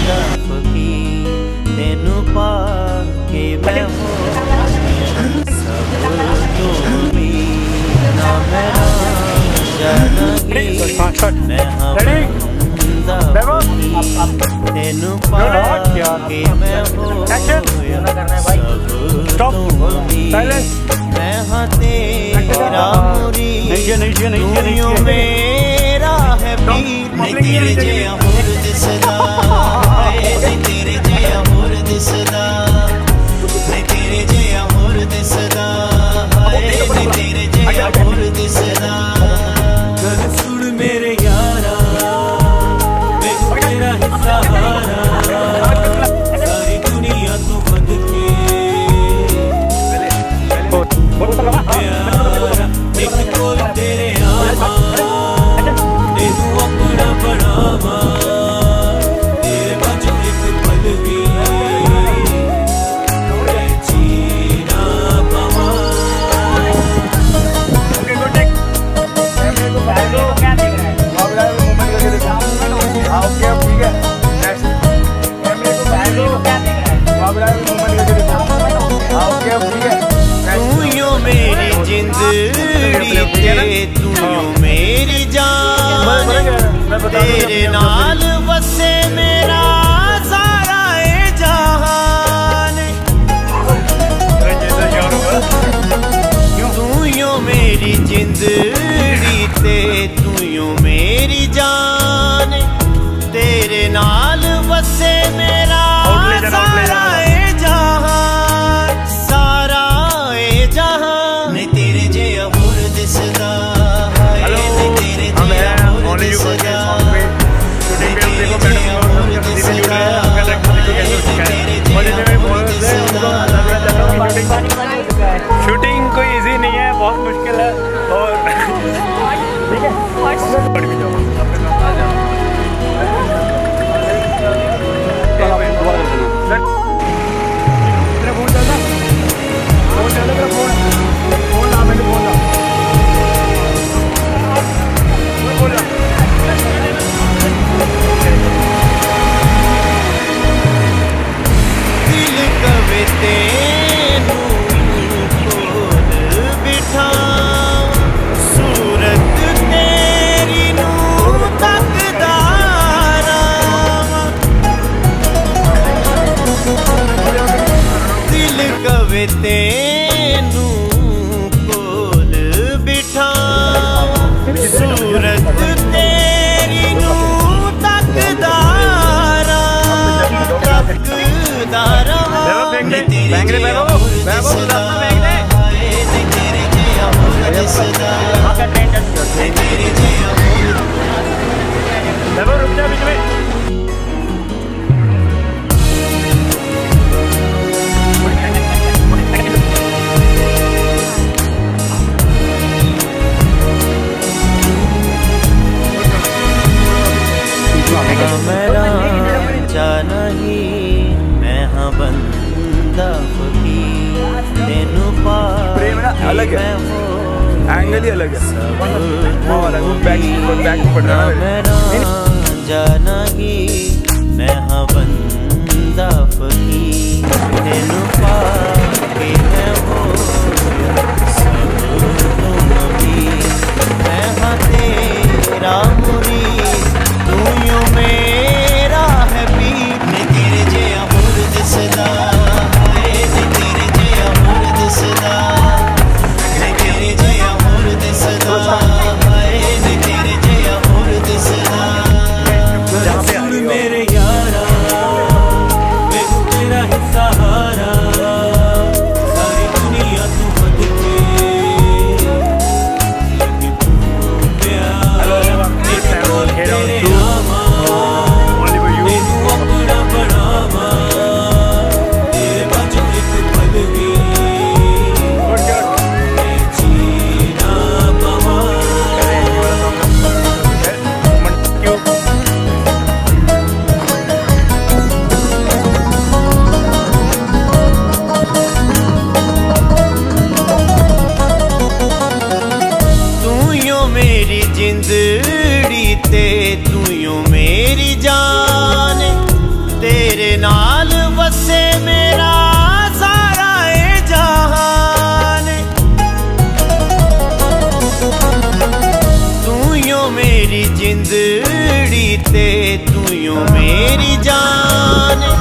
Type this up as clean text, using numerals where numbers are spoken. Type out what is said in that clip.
तेनू पा के मैं हो सब तो ना मेरा जानगी मैं तेनू पा के मैं हो सब तो मैं हाँ तेरा मुरीद तू मेरा है पीर नहीं तेरे जिया होर दिसदा नहीं तेरे जिया होर दिसदा नहीं तेरे जिया होर दिसदा नहीं तेरे जिया होर दिसदा गल सुन मेरे यारा मैं तेरा हिस्सा हारा सारी दुनिया तू बंद के प्यारा एक कोल तेरे आमा तेनू अपना बनावा तेरे बाजू एक पल भी जीना पावा मेरी जिंदड़ी तू मेरी जान तेरे नाल वसे मेरा सारा जहान तू यो मेरी जिंदड़ी ते तू यो मेरी जान तेरे नाल वसे मेरा सारा शूटिंग कोई इजी नहीं है, बहुत मुश्किल है और ठीक है तेनू कोल बिठाऊं सूरत तेरी नू तकदारा मेरा जाना ही मैं हाँ बंदा फकीर तेनू पा अलग है, एंगल ही अलग है, मेरा जाना ही मैं हाँ बंदा फकीर तेनू पा के मैं हो सब मैं हाँ तेरा मुरीद तू यो मेरा है पीर नहीं तेरे जिया होर दिसदा नहीं तेरे जिया होर दिसदा नहीं तेरे जिया होर दिसदा नहीं तेरे जिया होर दिसदा मेरी जान